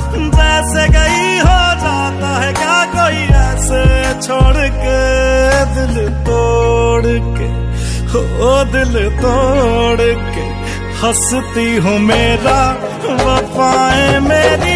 जैसे गई हो जाता है क्या कोई ऐसे छोड़ के, दिल तोड़ के, ओ दिल तोड़ के हंसती हूँ मेरा वफाएं मेरी